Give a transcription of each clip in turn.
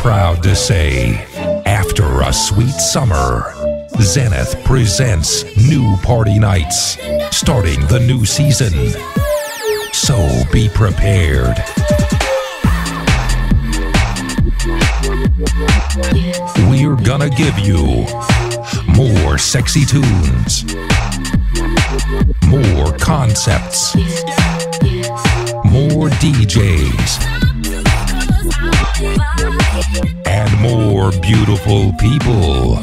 proud to say, after a sweet summer, Zenith presents new party nights, starting the new season. So be prepared. We're gonna give you more sexy tunes, more concepts, more DJs, and more beautiful people.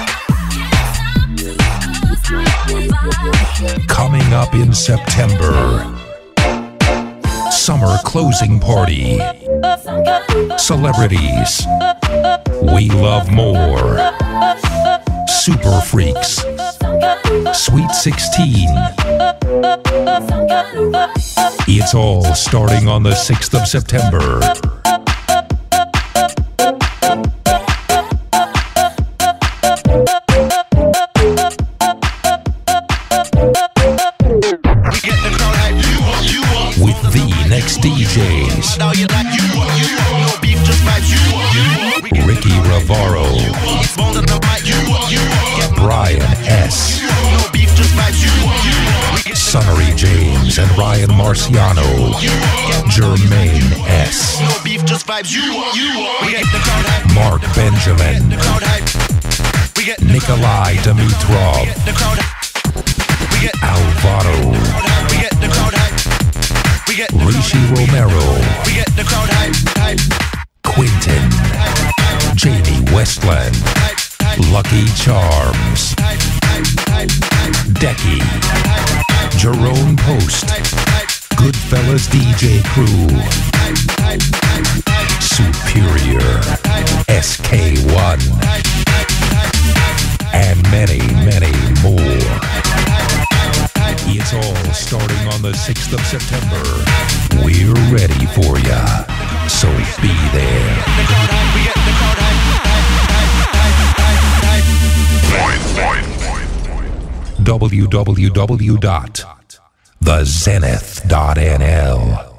Coming up in September, summer closing party, celebrities, We Love More, Super Freaks, Sweet 16. It's all starting on the 6th of September. With the next DJs, Ricky Ravaro, Brian S, Sonnery James and Ryan Marciano, Jermaine S, Mark Benjamin, Nikolai Dimitrov, Alvaro, Rishi Romero, Quinton, Jamie Westland, Lucky Charms, Decky, Jerome Post, Goodfellas DJ Crew, Superior, SK1, and many, many more. It's all starting on the 6th of September. We're ready for ya, so be there. www.thezenith.nl